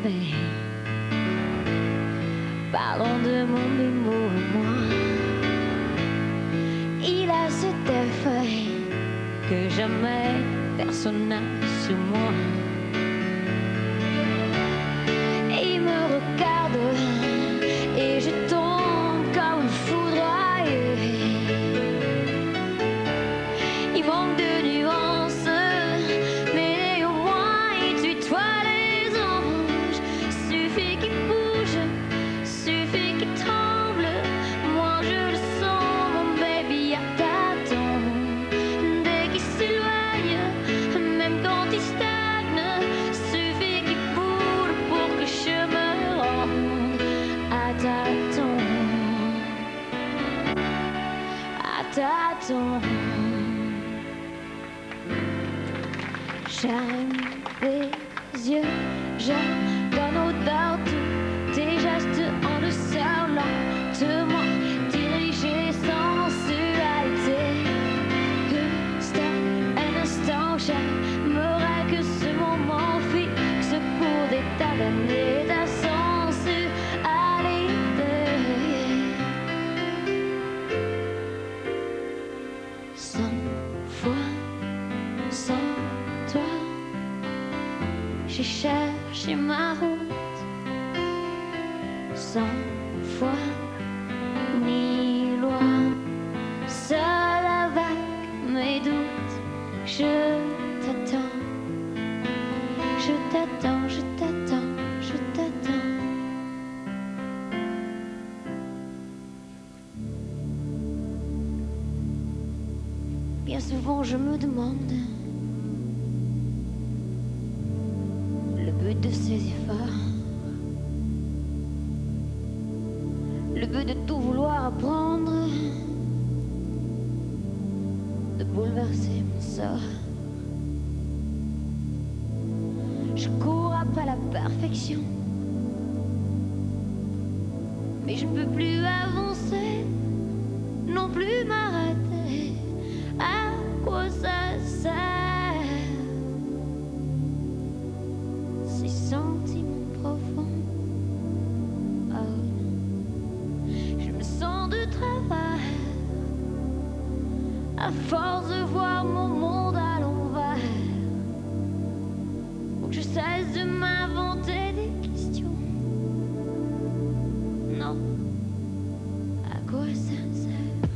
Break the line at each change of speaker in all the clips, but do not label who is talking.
fait. Parlons de mon humour, moi. Il a cet effet que jamais personne n'a sur moi. Il me regarde et je tombe comme foudroyé. Il manque de nuances, mais au moins il tutoie les anges. Suffit qu'il bouge, suffit qu'il tremble. Moi je le sens, mon baby à tâtons. Dès qu'il s'éloigne, même quand il stagne, suffit qu'il bouge pour que je me rende à tâtons. À tâtons. J'aime tes yeux, j'aime ton odeur, tous tes gestes en douceur, lentement dirigés sans sensualité. Un instant, j'aimerais que ce moment fixe pour des tas d'années ta sensualité. 100 fois sans toi, j'ai cherché ma route. 100 fois ni loin, seul avec mes doutes. Je t'attends, je t'attends, je t'attends, je t'attends. Bien souvent je me demande le but de ces efforts, le but de tout vouloir apprendre, de bouleverser mon sort. Je cours après la perfection, mais je ne peux plus avancer, non plus m'arrêter. À quoi ça sert? Ces sentiments profonds, oh, je me sens de travers à force de voir mon monde à l'envers. Faut que je cesse de m'inventer des questions. Non, à quoi ça sert?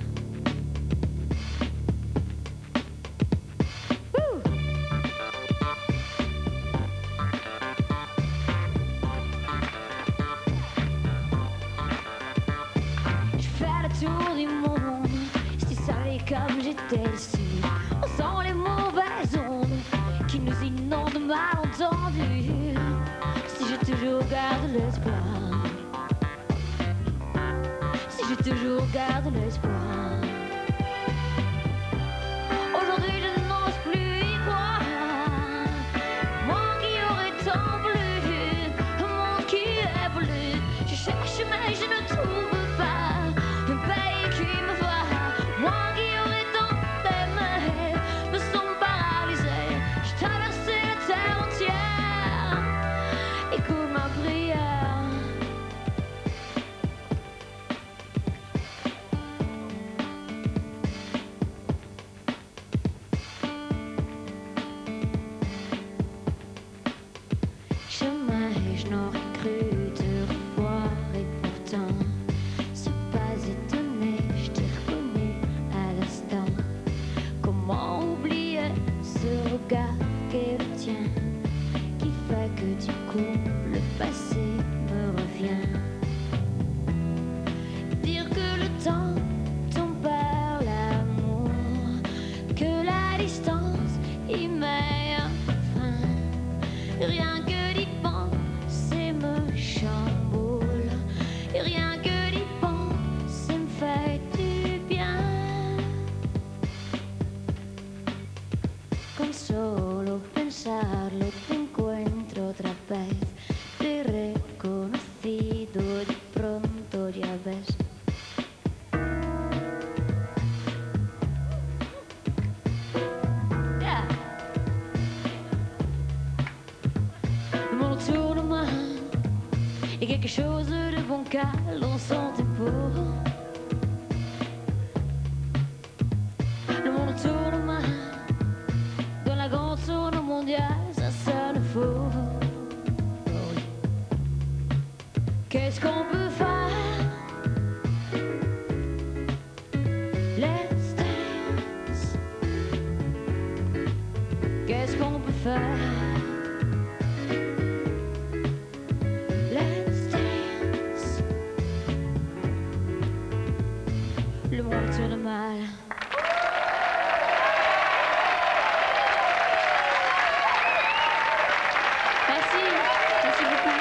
Tour du monde, si tu savais comme j'étais ici. On sent les mauvaises ondes qui nous inondent, malentendus. Si j'ai toujours garde l'espoir, si j'ai toujours garde l'espoir. Aujourd'hui je n'ose plus y croire. Moi qui aurais tant voulu, un monde qui évolue. Je cherche mais je ne trouve pas. Moi qui aurais tant aimé, me sens paralysé. J'ai traversé la terre entière. Écoute ma prière. Jamais je n'aurais cru te revoir et pourtant c'est pas étonné, je t'ai reconnu à l'instant. Comment oublier ce regard qu'est le tien, qui fait que du coup le passé me revient. Dire que le temps tempère l'amour, que la distance y met un frein. Rien que d'y penser me chamboule, et rien que d'y penser me fait du bien. Con solo pensarlo te encuentro otra vez, te he reconocido, de pronto ya ves. Yeah. quelque chose de bancal dans son tempo. Le monde tourne mal, dans la grande tourne mondiale, ça sonne faux. Oh oui. Qu'est-ce qu'on peut faire? Let's dance. Qu'est-ce qu'on peut faire? Le monde tourne mal. Merci, merci beaucoup.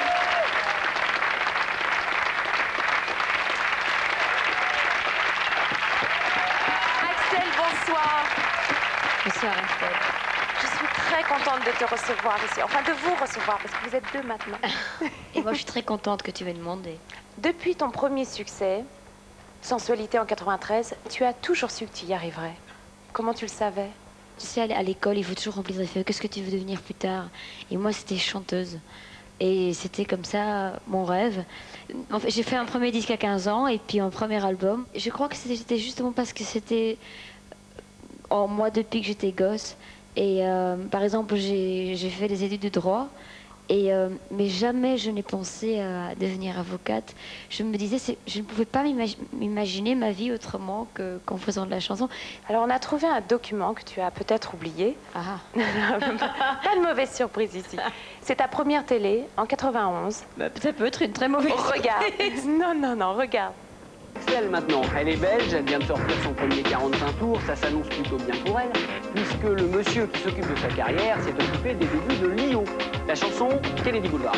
Axel, bonsoir.
Bonsoir Axel.
Je suis très contente de te recevoir ici, enfin de vous recevoir, parce que vous êtes deux maintenant.
Et moi je suis très contente que tu m'aies demandé.
Depuis ton premier succès, Sensualité en 93, tu as toujours su que tu y arriverais. Comment tu le savais?
Tu sais, à l'école, il faut toujours remplir des feuilles. Qu'est-ce que tu veux devenir plus tard? Et moi, c'était chanteuse. Et c'était comme ça mon rêve. En fait, j'ai fait un premier disque à 15 ans et puis un premier album. Je crois que c'était justement parce que c'était en moi depuis que j'étais gosse. Et par exemple, j'ai fait des études de droit. Et, mais jamais je n'ai pensé à devenir avocate. Je me disais, je ne pouvais pas m'imaginer ma vie autrement qu'en faisant de la chanson.
Alors on a trouvé un document que tu as peut-être oublié.
Ah.
Pas de mauvaise surprise ici. C'est ta première télé en 91.
Bah, ça peut être une très mauvaise
Regarde. Non, non, non, regarde.
Axel maintenant, elle est belge, elle vient de sortir son premier 45 tours, ça s'annonce plutôt bien pour elle, puisque le monsieur qui s'occupe de sa carrière s'est occupé des débuts de Lio. La chanson Kennedy Boulevard.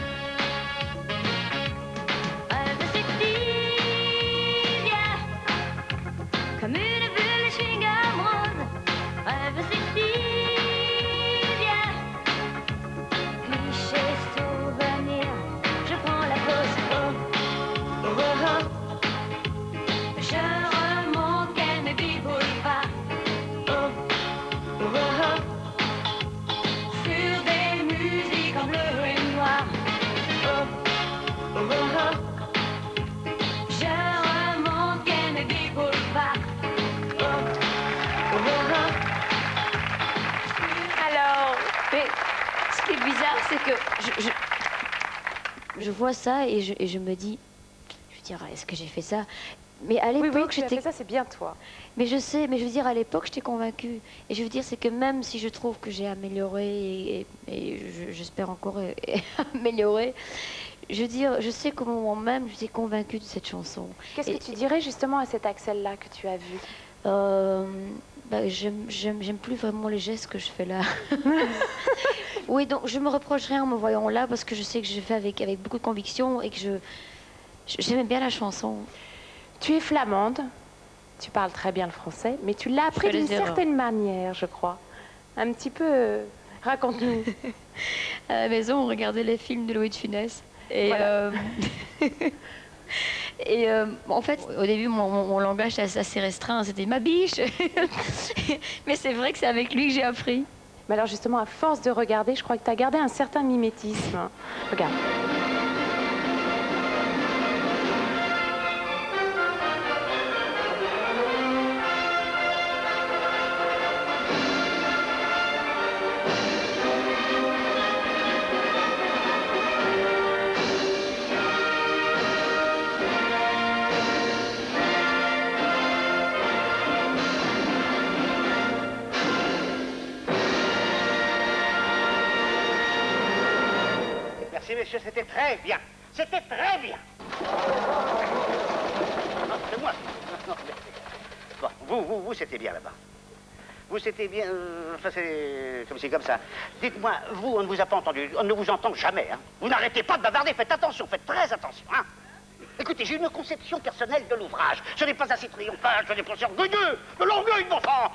Comme une bulle de chewing-gum rose, rêve Cécilia. Cliché souvenir, je prends la pause. Oh, oh, oh, oh. Je remonte Kennedy Boulevard. Oh, oh, oh, oh. Sur des musiques en bleu et noir. Oh, oh, oh, oh. Je remonte Kennedy Boulevard.
Alors,
Mais ce qui est bizarre, c'est que je vois ça et je me dis, je veux dire, est-ce que j'ai fait ça? Mais à
oui,
l'époque,
tu as
j'étais...
fait ça, c'est bien toi.
Mais je sais, mais je veux dire, à l'époque, j'étais convaincue. Et je veux dire, c'est que même si je trouve que j'ai amélioré, et j'espère encore améliorer, je veux dire, je sais qu'au moment même, j'étais convaincue de cette chanson.
Qu'est-ce que tu dirais justement à cet Axel-là que tu as vu?
Bah, j'aime plus vraiment les gestes que je fais là. Oui, donc je me reproche rien en me voyant là parce que je sais que je fais avec beaucoup de conviction et que j'aimais bien la chanson.
Tu es flamande, tu parles très bien le français, mais tu l'as appris d'une certaine manière, je crois. Un petit peu... raconte-nous.
À la maison, on regardait les films de Louis de Funès. Et,
Voilà.
et en fait, au début, mon langage était assez restreint, c'était ma biche. Mais c'est vrai que c'est avec lui que j'ai appris.
Mais alors justement, à force de regarder, je crois que tu as gardé un certain mimétisme. Regarde.
Merci, messieurs, c'était très bien. C'était très bien. Non, c'est moi. Non, bon, vous, c'était bien là-bas. Vous, c'était bien... Enfin, c'est comme ça. Dites-moi, vous, on ne vous a pas entendu. On ne vous entend jamais. Hein. Vous n'arrêtez pas de bavarder. Faites attention, faites très attention. Hein. Écoutez, j'ai une conception personnelle de l'ouvrage. Ce n'est pas assez triomphal, ce n'est pas assez orgueilleux. De l'orgueil, bon sang.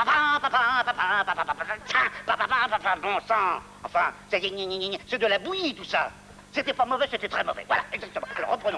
Bon sang. Enfin, c'est de la bouillie, tout ça. C'était pas mauvais, c'était très mauvais. Voilà, exactement. Alors, reprenons.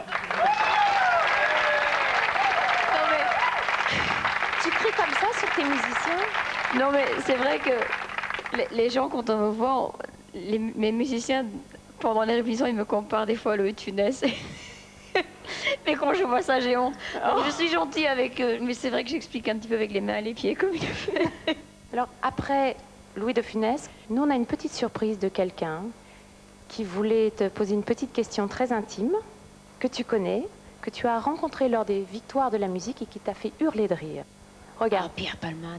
Non, mais... Tu cries comme ça sur tes musiciens?
Non, mais c'est vrai que les gens, quand on me voit, mes musiciens
pendant les répétitions, il me compare des fois à Louis de Funès. Mais quand je vois ça, j'ai honte. Donc, je suis gentille avec eux, mais c'est vrai que j'explique un petit peu avec les mains et les pieds comme il le fait.
Alors, après Louis de Funès, nous, on a une petite surprise de quelqu'un qui voulait te poser une petite question très intime, que tu connais, que tu as rencontré lors des victoires de la musique et qui t'a fait hurler de rire. Regarde.
Pierre Palmade.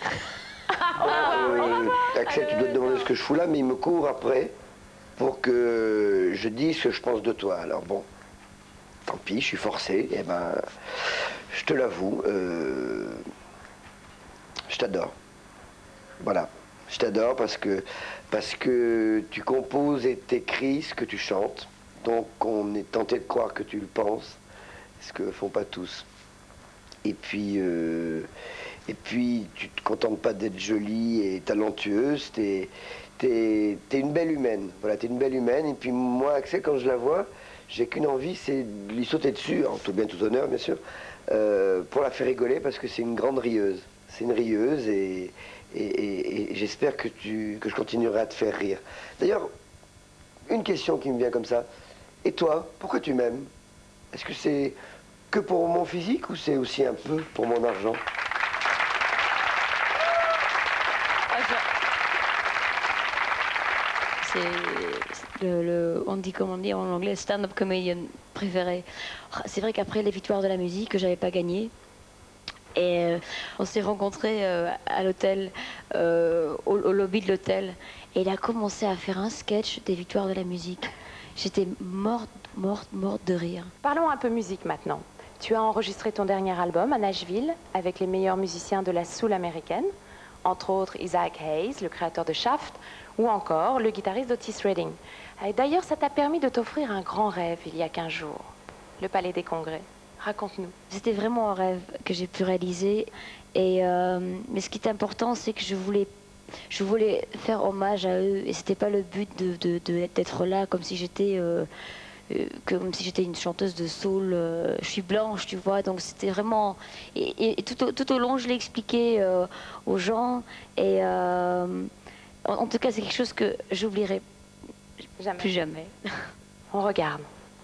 Axel, tu dois te demander ce que je fous là, mais il me court après pour que je dise ce que je pense de toi. Alors bon, tant pis, je suis forcé. Eh ben, je te l'avoue, je t'adore. Voilà, je t'adore parce que tu composes et t'écris ce que tu chantes. Donc on est tenté de croire que tu le penses, ce que font pas tous. Et puis tu te contentes pas d'être jolie et talentueuse, t'es une belle humaine. Voilà, t'es une belle humaine. Et puis moi, Axel, quand je la vois, j'ai qu'une envie, c'est de lui sauter dessus, en tout bien, tout honneur, bien sûr, pour la faire rigoler, parce que c'est une grande rieuse. C'est une rieuse et j'espère que je continuerai à te faire rire. D'ailleurs, une question qui me vient comme ça. Et toi, pourquoi tu m'aimes? Est-ce que c'est que pour mon physique ou c'est aussi un peu pour mon argent?
On dit, comment dire en anglais, stand-up comedian préféré. C'est vrai qu'après les victoires de la musique, que j'avais pas gagné, et on s'est rencontrés à l'hôtel, au lobby de l'hôtel, et il a commencé à faire un sketch des victoires de la musique. J'étais morte de rire.
Parlons un peu musique maintenant. Tu as enregistré ton dernier album à Nashville avec les meilleurs musiciens de la soul américaine, entre autres Isaac Hayes, le créateur de Shaft, ou encore le guitariste d'Otis Redding. Et d'ailleurs, ça t'a permis de t'offrir un grand rêve il y a 15 jours, le Palais des Congrès. Raconte-nous.
C'était vraiment un rêve que j'ai pu réaliser. Mais ce qui est important, c'est que je voulais faire hommage à eux. Et c'était pas le but d'être là comme si j'étais une chanteuse de soul. Je suis blanche, tu vois. Donc c'était vraiment... Et tout au long, je l'ai expliqué aux gens. Et en tout cas, c'est quelque chose que j'oublierai plus jamais.
On regarde.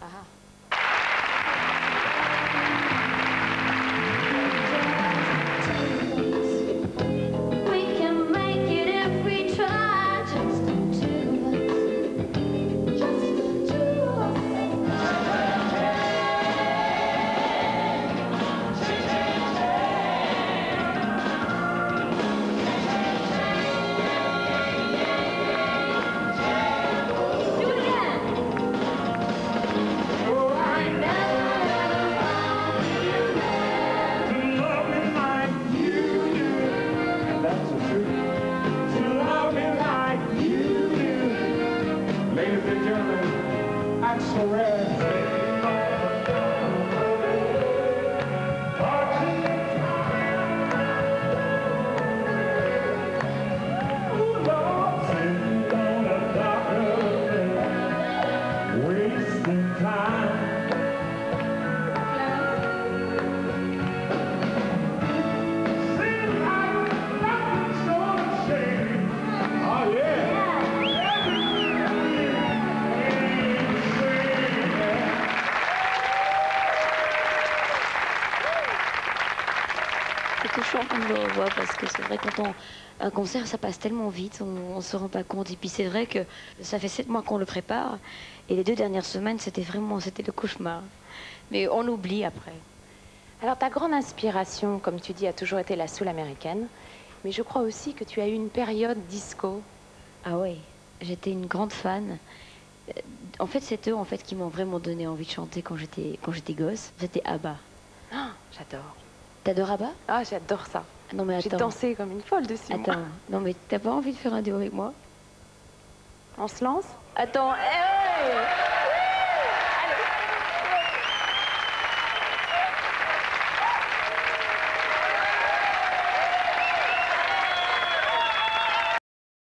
Parce que c'est vrai, quand un concert, ça passe tellement vite, on ne se rend pas compte. Et puis c'est vrai que ça fait 7 mois qu'on le prépare, et les 2 dernières semaines, c'était le cauchemar. Mais on oublie après.
Alors ta grande inspiration, comme tu dis, a toujours été la soul américaine, mais je crois aussi que tu as eu une période disco.
Ah oui, j'étais une grande fan. En fait, c'est eux qui m'ont vraiment donné envie de chanter quand j'étais gosse. C'était ABBA.
Ah, j'adore.
T'adores ABBA?
Ah, j'adore ça.
Non mais attends.
J'ai dansé comme une folle dessus.
Attends, non mais t'as pas envie de faire un duo avec moi?
On se lance?
Attends,